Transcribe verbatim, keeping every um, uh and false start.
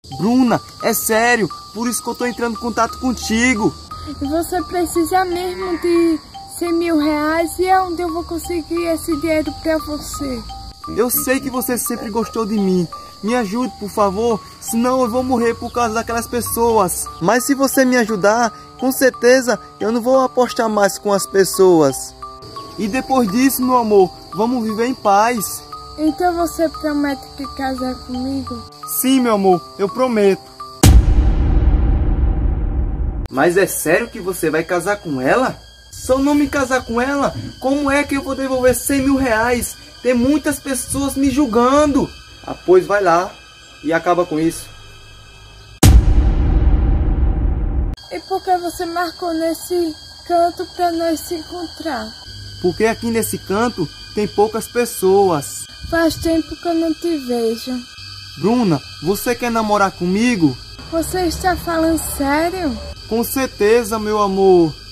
Bruna, é sério, por isso que eu tô entrando em contato contigo. E você precisa mesmo de cem mil reais e onde eu vou conseguir esse dinheiro pra você? Eu sei que você sempre gostou de mim. Me ajude, por favor, senão eu vou morrer por causa daquelas pessoas. Mas se você me ajudar, com certeza eu não vou apostar mais com as pessoas. E depois disso, meu amor, vamos viver em paz. Então você promete que casar comigo? Sim, meu amor, eu prometo. Mas é sério que você vai casar com ela? Se eu não me casar com ela, como é que eu vou devolver cem mil reais? Tem muitas pessoas me julgando. Ah, pois vai lá e acaba com isso. E por que você marcou nesse canto para nós se encontrar? Porque aqui nesse canto tem poucas pessoas. Faz tempo que eu não te vejo. Bruna, você quer namorar comigo? Você está falando sério? Com certeza, meu amor.